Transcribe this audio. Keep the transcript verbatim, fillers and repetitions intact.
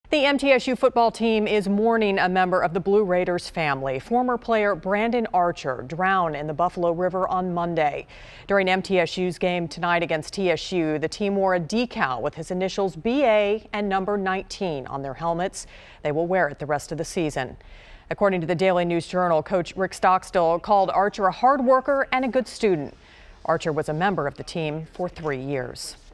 The M T S U football team is mourning a member of the Blue Raiders family. Former player Brandon Archer drowned in the Buffalo River on Monday. During M T S U's game tonight against T S U, the team wore a decal with his initials B A and number nineteen on their helmets. They will wear it the rest of the season. According to the Daily News Journal, Coach Rick Stockstill called Archer a hard worker and a good student. Archer was a member of the team for three years.